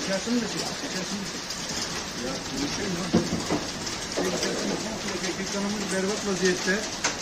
İçerisini de çek. İçerisini de çek. Ya konuşayım lan. İçerisini komple ekranımız berbat vaziyette.